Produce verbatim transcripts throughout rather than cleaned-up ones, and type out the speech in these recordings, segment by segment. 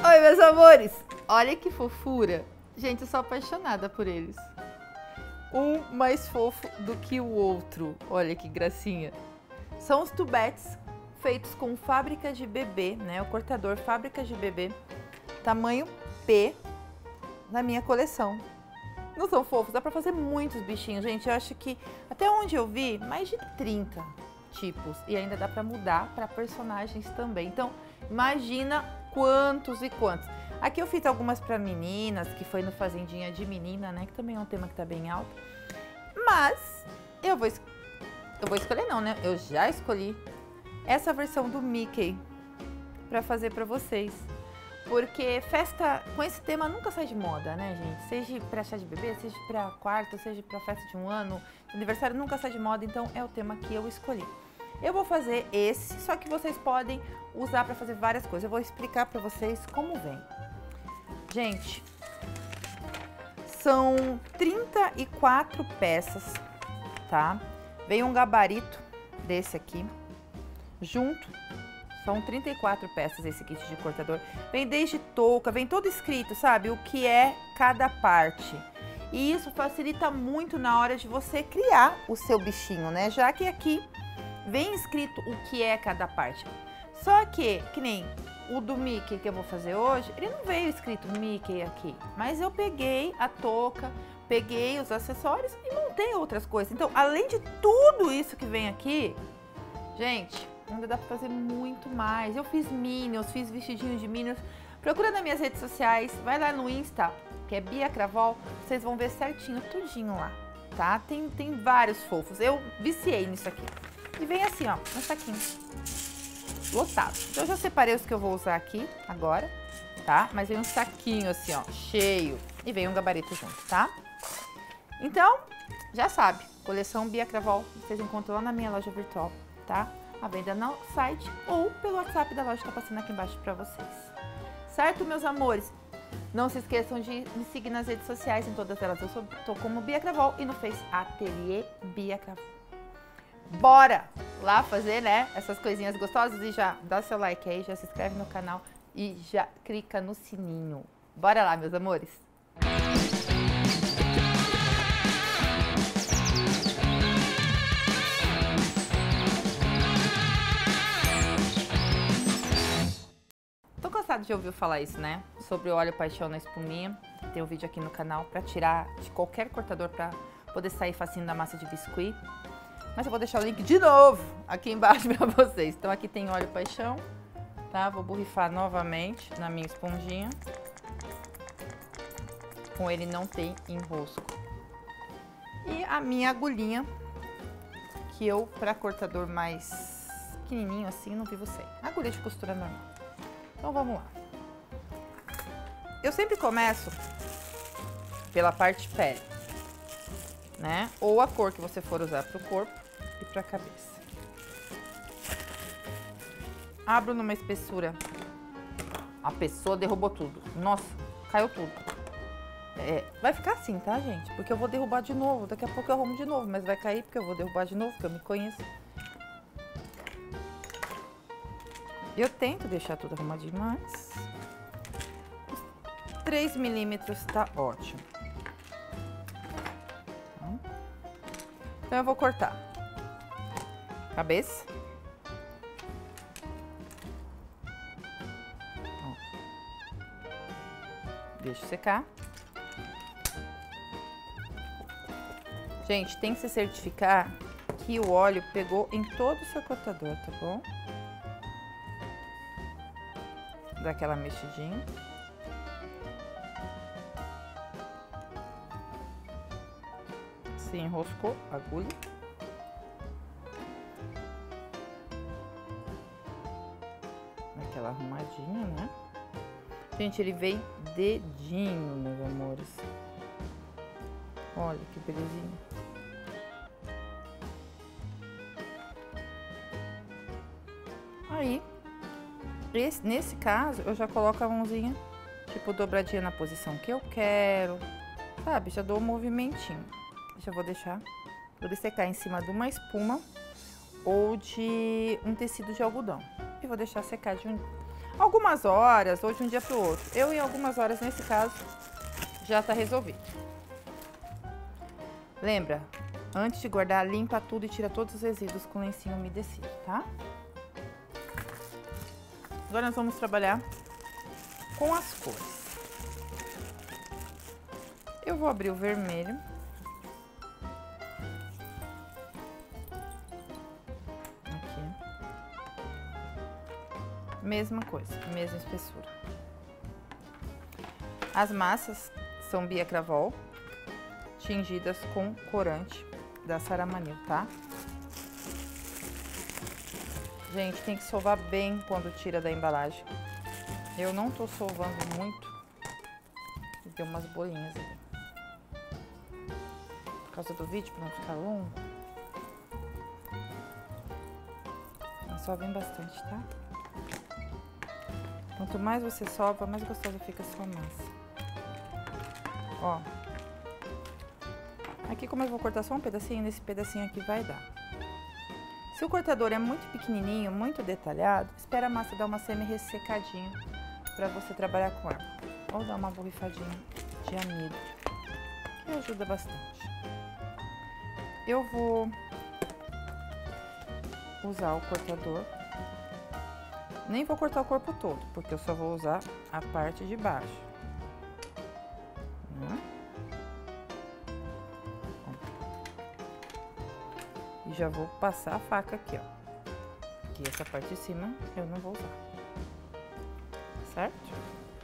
Oi, meus amores! Olha que fofura. Gente, eu sou apaixonada por eles. Um mais fofo do que o outro. Olha que gracinha. São os tubetes feitos com fábrica de bebê, né? O cortador fábrica de bebê, tamanho P, na minha coleção. Não são fofos? Dá pra fazer muitos bichinhos, gente. Eu acho que, até onde eu vi, mais de trinta tipos. E ainda dá pra mudar pra personagens também. Então, imagina quantos e quantos. Aqui eu fiz algumas pra meninas, que foi no Fazendinha de Menina, né? Que também é um tema que tá bem alto. Mas, eu vou, eu vou escolher não, né? Eu já escolhi essa versão do Mickey pra fazer pra vocês. Porque festa com esse tema nunca sai de moda, né, gente? Seja pra chá de bebê, seja pra quarto, seja pra festa de um ano, aniversário nunca sai de moda, então é o tema que eu escolhi. Eu vou fazer esse, só que vocês podem usar pra fazer várias coisas. Eu vou explicar pra vocês como vem. Gente, são trinta e quatro peças, tá? Vem um gabarito desse aqui, junto. São trinta e quatro peças esse kit de cortador. Vem desde touca, vem todo escrito, sabe? O que é cada parte. E isso facilita muito na hora de você criar o seu bichinho, né? Já que aqui vem escrito o que é cada parte. Só que, que nem o do Mickey que eu vou fazer hoje, ele não veio escrito Mickey aqui. Mas eu peguei a touca, peguei os acessórios e montei outras coisas. Então, além de tudo isso que vem aqui, gente, ainda dá pra fazer muito mais. Eu fiz Minions, fiz vestidinho de Minions. Procura nas minhas redes sociais, vai lá no Insta, que é Bia Cravol, vocês vão ver certinho, tudinho lá, tá? Tem, tem vários fofos. Eu viciei nisso aqui. E vem assim, ó, um saquinho lotado. Então eu já separei os que eu vou usar aqui agora, tá? Mas vem um saquinho assim, ó, cheio. E vem um gabarito junto, tá? Então, já sabe, coleção Bia Cravol, vocês encontram lá na minha loja virtual, tá? A venda no site ou pelo WhatsApp da loja que tá passando aqui embaixo pra vocês. Certo, meus amores? Não se esqueçam de me seguir nas redes sociais, em todas elas eu sou, tô como Bia Cravol e no Face Ateliê Bia Cravol. Bora lá fazer, né, essas coisinhas gostosas e já dá seu like aí, já se inscreve no canal e já clica no sininho. Bora lá, meus amores! Tô cansado de ouvir falar isso, né? Sobre o óleo paixão na espuminha. Tem um vídeo aqui no canal pra tirar de qualquer cortador pra poder sair facinho da massa de biscuit. Mas eu vou deixar o link de novo aqui embaixo pra vocês. Então aqui tem óleo paixão, tá? Vou borrifar novamente na minha esponjinha. Com ele não tem enrosco. E a minha agulhinha, que eu, pra cortador mais pequenininho assim, não vivo sem. Agulha de costura normal. Então vamos lá. Eu sempre começo pela parte pele, né? Ou a cor que você for usar pro corpo e pra cabeça. Abro numa espessura. A pessoa derrubou tudo. Nossa, caiu tudo. É, vai ficar assim, tá, gente? Porque eu vou derrubar de novo. Daqui a pouco eu arrumo de novo, mas vai cair porque eu vou derrubar de novo, porque eu me conheço. Eu tento deixar tudo arrumadinho, mas três milímetros tá ótimo. Então eu vou cortar cabeça. Ó. Deixa secar. Gente, tem que se certificar que o óleo pegou em todo o seu cortador, tá bom? Dá aquela mexidinha. Se enroscou, agulha. Aquela arrumadinha, né? Gente, ele vem dedinho, meus amores. Olha que belezinha. Aí, esse, nesse caso, eu já coloco a mãozinha, tipo, dobradinha na posição que eu quero, sabe? Já dou um movimentinho. Já vou deixar ele secar em cima de uma espuma ou de um tecido de algodão. E vou deixar secar de um... algumas horas ou de um dia para o outro. Eu, em algumas horas, nesse caso, já tá resolvido. Lembra, antes de guardar, limpa tudo e tira todos os resíduos com lencinho umedecido, tá? Agora nós vamos trabalhar com as cores. Eu vou abrir o vermelho. Mesma coisa, mesma espessura. As massas são Bia Cravol, tingidas com corante da Saramanil, tá? Gente, tem que sovar bem quando tira da embalagem. Eu não tô sovando muito. E deu umas bolinhas ali. Por causa do vídeo, pra não ficar longo. Mas sovem bastante, tá? Quanto mais você sova, mais gostosa fica a sua massa. Ó. Aqui, como eu vou cortar só um pedacinho, nesse pedacinho aqui vai dar. Se o cortador é muito pequenininho, muito detalhado, espera a massa dar uma semi-ressecadinha para você trabalhar com ela. Ou dar uma borrifadinha de amido, que ajuda bastante. Eu vou usar o cortador. Nem vou cortar o corpo todo, porque eu só vou usar a parte de baixo. Hum. E já vou passar a faca aqui, ó. Aqui essa parte de cima eu não vou usar. Certo?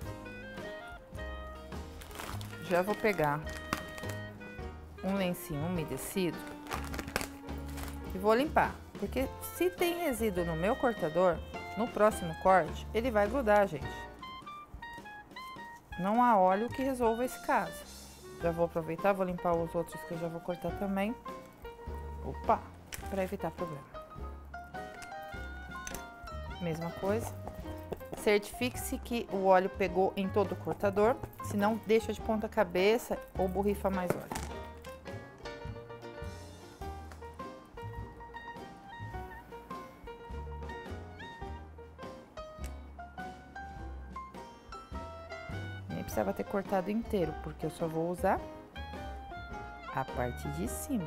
Já vou pegar um lencinho umedecido e vou limpar. Porque se tem resíduo no meu cortador, no próximo corte, ele vai grudar, gente. Não há óleo que resolva esse caso. Já vou aproveitar, vou limpar os outros que eu já vou cortar também. Opa! Para evitar problema. Mesma coisa. Certifique-se que o óleo pegou em todo o cortador. Senão, deixa de ponta cabeça ou borrifa mais óleo. Precisava ter cortado inteiro, porque eu só vou usar a parte de cima.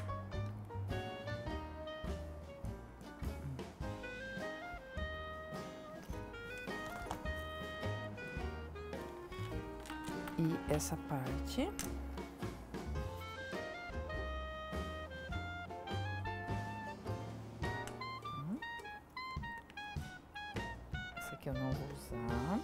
E essa parte. Essa aqui eu não vou usar.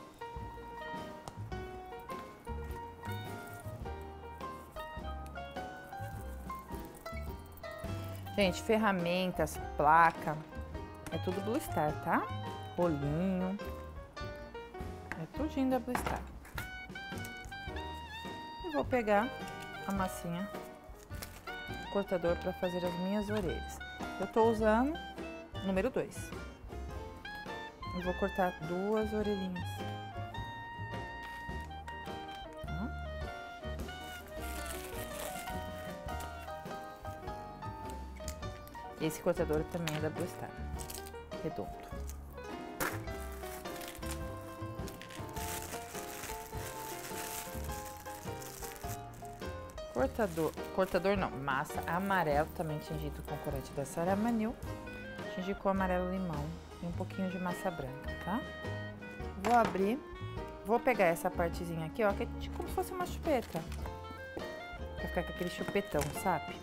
Gente, ferramentas, placa, é tudo Blue Star, tá? Rolinho, é tudinho da Blue Star. E vou pegar a massinha, o cortador para fazer as minhas orelhas. Eu tô usando o número dois. E vou cortar duas orelhinhas. Esse cortador também é da Blue Star, redondo. Cortador, cortador não, massa amarelo, também tingido com corante da Saramanil. Tingi com amarelo limão e um pouquinho de massa branca, tá? Vou abrir, vou pegar essa partezinha aqui, ó, que é tipo como se fosse uma chupeta. Pra ficar com aquele chupetão, sabe?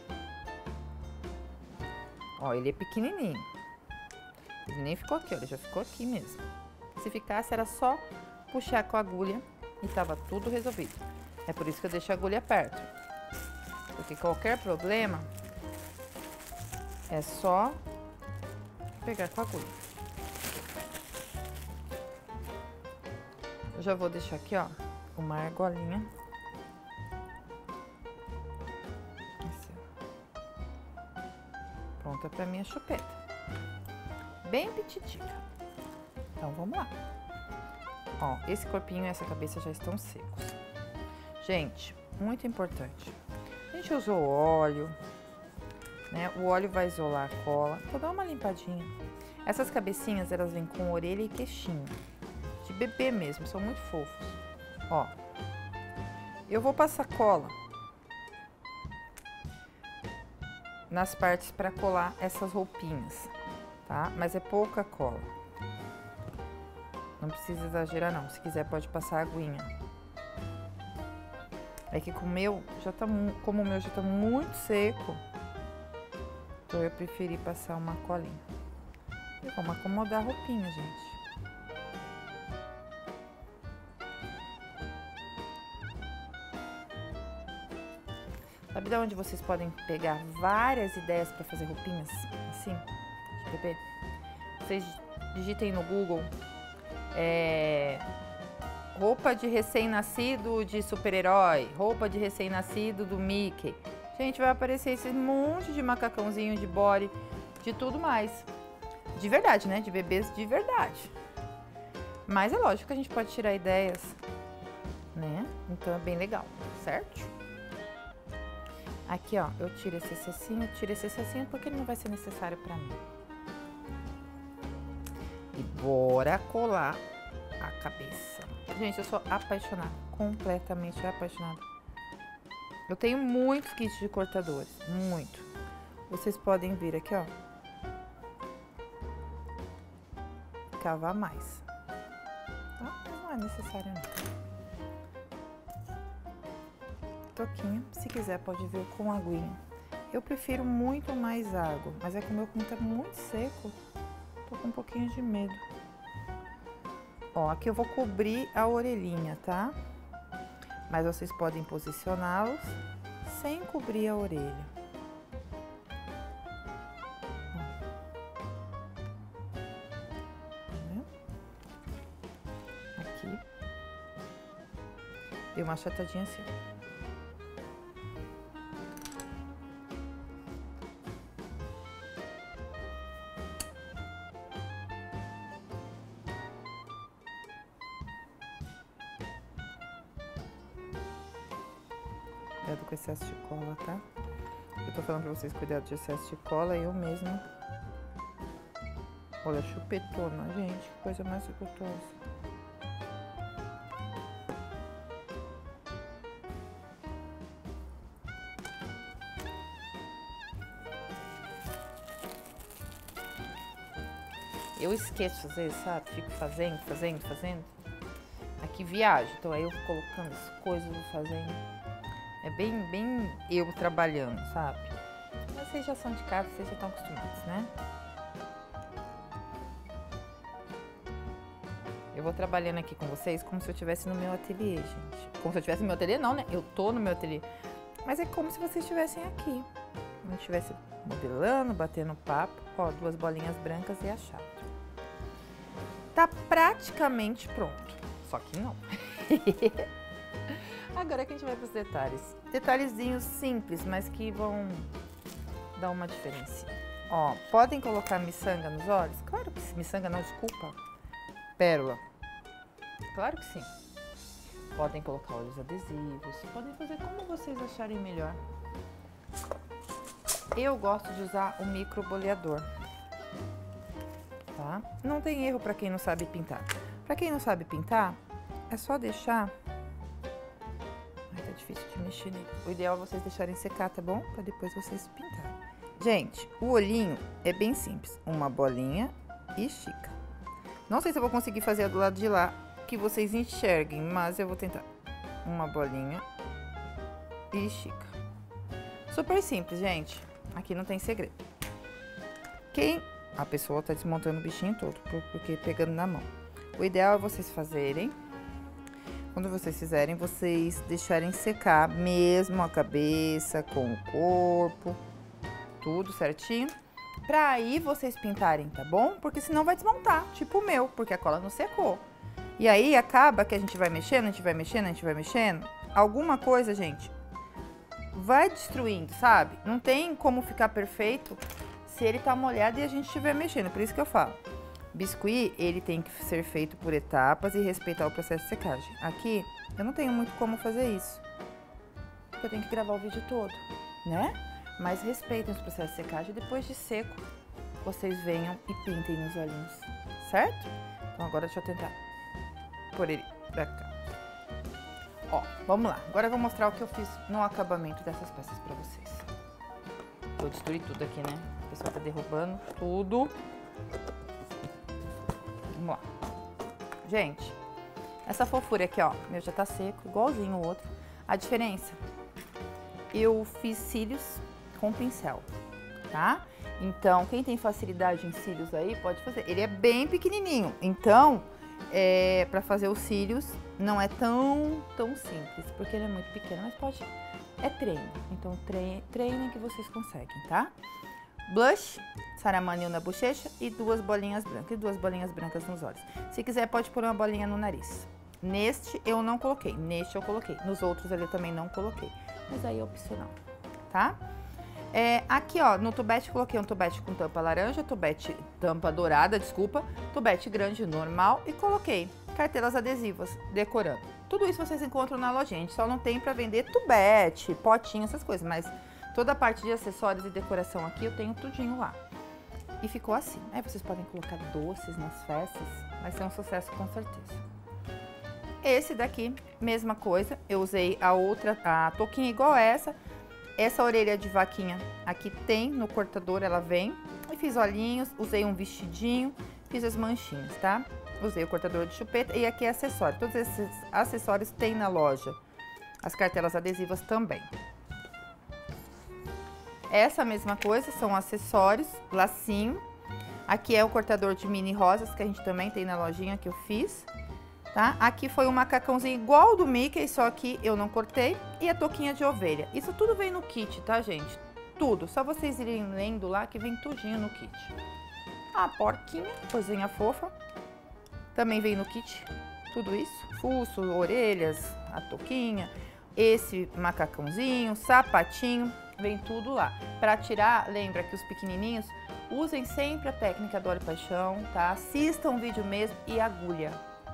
Ó, ele é pequenininho. Ele nem ficou aqui, ó, ele já ficou aqui mesmo. Se ficasse, era só puxar com a agulha e tava tudo resolvido. É por isso que eu deixo a agulha perto. Porque qualquer problema, é só pegar com a agulha. Eu já vou deixar aqui, ó, uma argolinha. Pronta pra minha chupeta. Bem petitica. Então, vamos lá. Ó, esse corpinho e essa cabeça já estão secos. Gente, muito importante. A gente usou óleo, né? O óleo vai isolar a cola. Vou dar uma limpadinha. Essas cabecinhas, elas vêm com orelha e queixinho. bebê mesmo, são muito fofos. Ó, eu vou passar cola nas partes para colar essas roupinhas, tá? Mas é pouca cola. Não precisa exagerar não, se quiser pode passar aguinha. É que com o meu, já tá, como o meu já tá muito seco, então eu preferi passar uma colinha. E vamos acomodar a roupinha, gente. Sabe de onde vocês podem pegar várias ideias para fazer roupinhas assim, de bebê? Vocês digitem no Google é, roupa de recém-nascido de super-herói, roupa de recém-nascido do Mickey. Gente, vai aparecer esse monte de macacãozinho, de body, de tudo mais. De verdade, né? De bebês de verdade. Mas é lógico que a gente pode tirar ideias, né? Então é bem legal, certo? Aqui, ó, eu tiro esse excessinho, eu tiro esse excessinho porque ele não vai ser necessário pra mim. E bora colar a cabeça. Gente, eu sou apaixonada, completamente apaixonada. Eu tenho muitos kits de cortadores, muito. Vocês podem vir aqui, ó. Cavar mais. Tá? Mas não é necessário, não. Toquinho, se quiser pode vir com aguinha. Eu prefiro muito mais água, mas é que o meu como tá muito seco, tô com um pouquinho de medo. Ó, aqui eu vou cobrir a orelhinha, tá? Mas vocês podem posicioná-los sem cobrir a orelha. Aqui. Dei uma achatadinha assim. Cuidado com excesso de cola, tá? Eu tô falando pra vocês cuidado de excesso de cola, eu mesma. Olha, chupetona, gente, que coisa mais gostosa. Eu esqueço às vezes, sabe? Fico fazendo, fazendo, fazendo. Aqui viajo, então aí eu vou colocando as coisas, vou fazendo. É bem, bem eu trabalhando, sabe? Mas vocês já são de casa, vocês já estão acostumados, né? Eu vou trabalhando aqui com vocês como se eu estivesse no meu ateliê, gente. Como se eu estivesse no meu ateliê, não, né? Eu tô no meu ateliê. Mas é como se vocês estivessem aqui. Como se estivesse modelando, batendo papo. Ó, duas bolinhas brancas e achado. Tá praticamente pronto. Só que não. Agora que a gente vai para os detalhes. Detalhezinhos simples, mas que vão dar uma diferença. Ó, podem colocar miçanga nos olhos? Claro que sim. Miçanga não, desculpa. Pérola. Claro que sim. Podem colocar olhos adesivos. Podem fazer como vocês acharem melhor. Eu gosto de usar o micro boleador. Tá? Não tem erro para quem não sabe pintar. Para quem não sabe pintar, é só deixar... Difícil de mexer nele. O ideal é vocês deixarem secar, tá bom? Pra depois vocês pintarem. Gente, o olhinho é bem simples. Uma bolinha e estica. Não sei se eu vou conseguir fazer do lado de lá que vocês enxerguem, mas eu vou tentar. Uma bolinha e estica. Super simples, gente. Aqui não tem segredo. Quem... A pessoa tá desmontando o bichinho todo, porque pegando na mão. O ideal é vocês fazerem... Quando vocês fizerem, vocês deixarem secar mesmo a cabeça com o corpo, tudo certinho, pra aí vocês pintarem, tá bom? Porque senão vai desmontar, tipo o meu, porque a cola não secou. E aí acaba que a gente vai mexendo, a gente vai mexendo, a gente vai mexendo, alguma coisa, gente, vai destruindo, sabe? Não tem como ficar perfeito se ele tá molhado e a gente estiver mexendo, por isso que eu falo. Biscuit, ele tem que ser feito por etapas e respeitar o processo de secagem. Aqui, eu não tenho muito como fazer isso, porque eu tenho que gravar o vídeo todo, né? Mas respeitem os processos de secagem e depois de seco, vocês venham e pintem nos olhinhos, certo? Então agora deixa eu tentar por ele pra cá. Ó, vamos lá. Agora eu vou mostrar o que eu fiz no acabamento dessas peças pra vocês. Eu destruí tudo aqui, né? O pessoal tá derrubando tudo. Vamos lá. Gente, essa fofura aqui, ó, meu já tá seco, igualzinho o outro. A diferença, eu fiz cílios com pincel, tá? Então, quem tem facilidade em cílios aí, pode fazer. Ele é bem pequenininho, então, é, pra fazer os cílios, não é tão, tão simples, porque ele é muito pequeno, mas pode, é treino. Então, treine, treinem que vocês conseguem, tá? Blush, Saramanil na bochecha e duas bolinhas brancas, e duas bolinhas brancas nos olhos. Se quiser, pode pôr uma bolinha no nariz. Neste eu não coloquei, neste eu coloquei. Nos outros ali eu também não coloquei, mas aí é opcional, tá? É, aqui, ó, no tubete coloquei um tubete com tampa laranja, tubete, tampa dourada, desculpa, tubete grande normal e coloquei cartelas adesivas decorando. Tudo isso vocês encontram na lojinha, a gente só não tem pra vender tubete, potinho, essas coisas, mas toda a parte de acessórios e decoração aqui eu tenho tudinho lá. E ficou assim. Aí vocês podem colocar doces nas festas, vai ser um sucesso com certeza. Esse daqui, mesma coisa, eu usei a outra, a touquinha igual essa. Essa orelha de vaquinha aqui tem no cortador, ela vem. E fiz olhinhos, usei um vestidinho, fiz as manchinhas, tá? Usei o cortador de chupeta e aqui é acessório. Todos esses acessórios tem na loja. As cartelas adesivas também. Essa mesma coisa, são acessórios, lacinho. Aqui é o cortador de mini rosas, que a gente também tem na lojinha que eu fiz, tá? Aqui foi um macacãozinho igual ao do Mickey, só que eu não cortei. E a touquinha de ovelha. Isso tudo vem no kit, tá, gente? Tudo. Só vocês irem lendo lá que vem tudinho no kit. A porquinha, coisinha fofa. Também vem no kit. Tudo isso. Fuço, orelhas, a touquinha. Esse macacãozinho, sapatinho. Vem tudo lá. Para tirar, lembra que os pequenininhos usem sempre a técnica do óleo paixão, tá? Assistam o vídeo mesmo e agulha,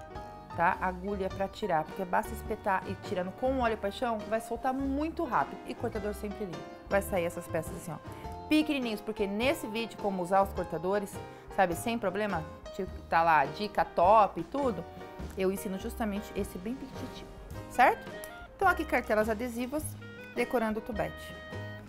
tá? Agulha para tirar, porque basta espetar e tirando com o óleo paixão, vai soltar muito rápido. E cortador sempre limpo. Vai sair essas peças assim, ó, pequenininhos, porque nesse vídeo, como usar os cortadores, sabe, sem problema, tipo, tá lá, dica top e tudo, eu ensino justamente esse bem pequitinho, certo? Então aqui cartelas adesivas, decorando o tubete.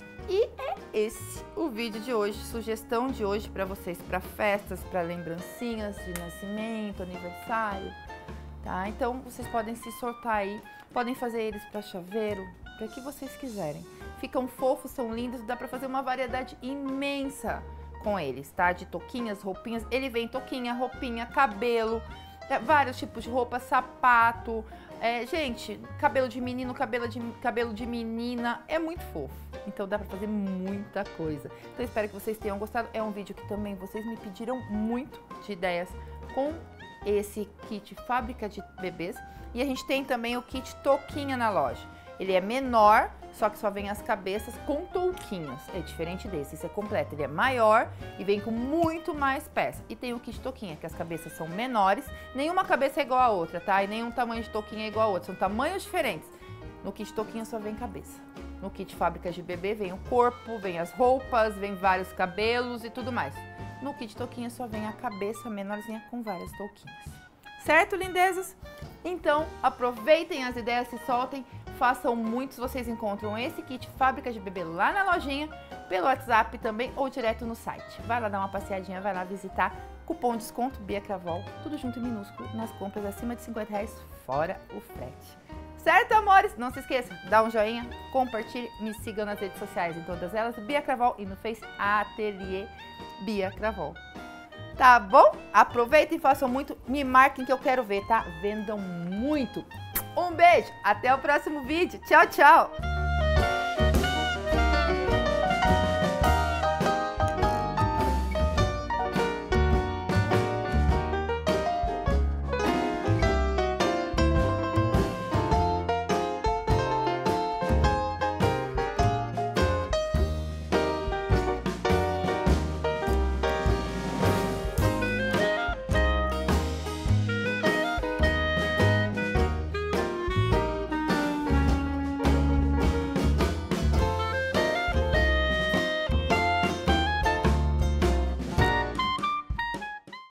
E é esse o vídeo de hoje, sugestão de hoje para vocês, para festas, para lembrancinhas de nascimento, aniversário, tá? Então vocês podem se soltar aí, podem fazer eles para chaveiro, para que vocês quiserem. Ficam fofos, são lindos, dá para fazer uma variedade imensa com eles, tá? De touquinhas, roupinhas, ele vem touquinha, roupinha, cabelo, vários tipos de roupa, sapato. É, gente, cabelo de menino, cabelo de, cabelo de menina, é muito fofo. Então dá pra fazer muita coisa. Então espero que vocês tenham gostado. É um vídeo que também vocês me pediram muito de ideias com esse kit fábrica de bebês. E a gente tem também o kit touquinha na loja. Ele é menor, só que só vem as cabeças com touquinhas. É diferente desse, esse é completo. Ele é maior e vem com muito mais peças. E tem o kit touquinha, que as cabeças são menores. Nenhuma cabeça é igual a outra, tá? E nenhum tamanho de touquinha é igual a outra. São tamanhos diferentes. No kit touquinha só vem cabeça. No kit fábrica de bebê vem o corpo, vem as roupas, vem vários cabelos e tudo mais. No kit touquinha só vem a cabeça menorzinha com várias touquinhas. Certo, lindezas? Então, aproveitem as ideias, se soltem, façam muitos. Vocês encontram esse kit fábrica de bebê lá na lojinha, pelo WhatsApp também ou direto no site. Vai lá dar uma passeadinha, vai lá visitar. Cupom de desconto Bia Cravol, tudo junto em minúsculo, nas compras acima de cinquenta reais, fora o frete. Certo, amores? Não se esqueça, dá um joinha, compartilhe, me sigam nas redes sociais, em todas elas, Bia Cravol, e no Face, Ateliê Bia Cravol. Tá bom? Aproveitem e façam muito, me marquem que eu quero ver, tá? Vendam muito. Um beijo, até o próximo vídeo. Tchau, tchau!